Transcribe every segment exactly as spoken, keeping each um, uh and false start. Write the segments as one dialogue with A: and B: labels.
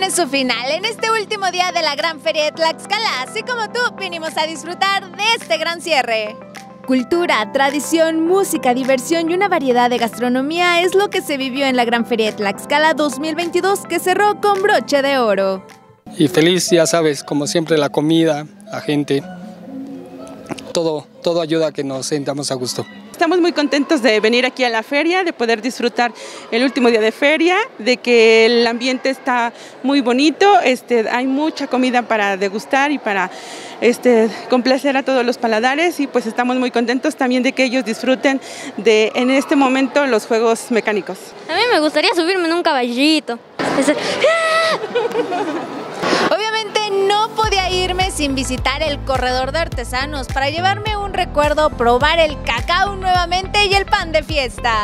A: tiene su final. En este último día de la Gran Feria de Tlaxcala, así como tú, vinimos a disfrutar de este gran cierre. Cultura, tradición, música, diversión y una variedad de gastronomía es lo que se vivió en la Gran Feria de Tlaxcala dos mil veintidós, que cerró con broche de oro.
B: Y feliz, ya sabes, como siempre, la comida, la gente, todo, todo ayuda a que nos sintamos a gusto.
C: Estamos muy contentos de venir aquí a la feria, de poder disfrutar el último día de feria, de que el ambiente está muy bonito, este, hay mucha comida para degustar y para este, complacer a todos los paladares, y pues estamos muy contentos también de que ellos disfruten de en este momento los juegos mecánicos.
D: A mí me gustaría subirme en un caballito.
A: Obviamente no podía irme sin visitar el corredor de artesanos para llevarme un recuerdo, probar el cacao nuevamente y el pan de fiesta.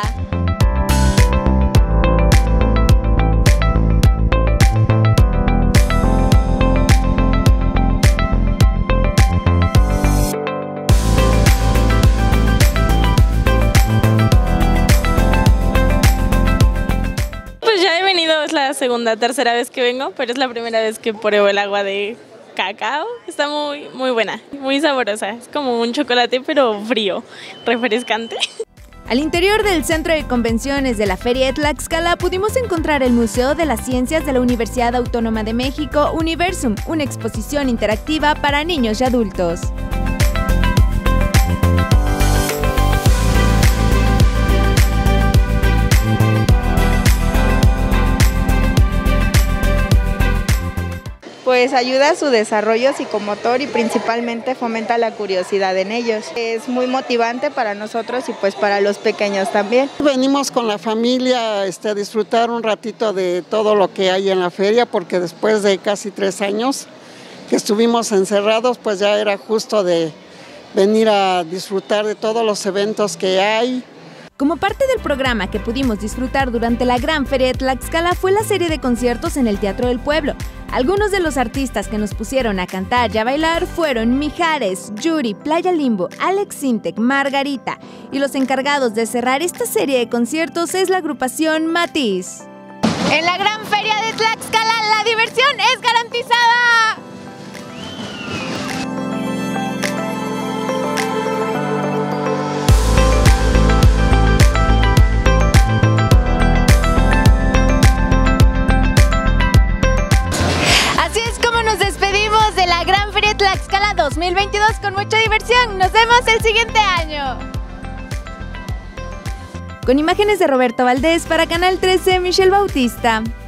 E: Es la segunda, tercera vez que vengo, pero es la primera vez que pruebo el agua de cacao. Está muy, muy buena, muy sabrosa. Es como un chocolate, pero frío, refrescante.
A: Al interior del Centro de Convenciones de la Feria de Tlaxcala pudimos encontrar el Museo de las Ciencias de la Universidad Autónoma de México, Universum, una exposición interactiva para niños y adultos.
F: Pues ayuda a su desarrollo psicomotor y principalmente fomenta la curiosidad en ellos. Es muy motivante para nosotros y pues para los pequeños también.
G: Venimos con la familia este, a disfrutar un ratito de todo lo que hay en la feria, porque después de casi tres años que estuvimos encerrados, pues ya era justo de venir a disfrutar de todos los eventos que hay.
A: Como parte del programa que pudimos disfrutar durante la Gran Feria de Tlaxcala fue la serie de conciertos en el Teatro del Pueblo. Algunos de los artistas que nos pusieron a cantar y a bailar fueron Mijares, Yuri, Playa Limbo, Alex Sintek, Margarita. Y los encargados de cerrar esta serie de conciertos es la agrupación Matiz. En la Gran Feria de Tlaxcala la diversión es garantizada. Tlaxcala dos mil veintidós con mucha diversión. Nos vemos el siguiente año. Con imágenes de Roberto Valdés para Canal trece, Michelle Bautista.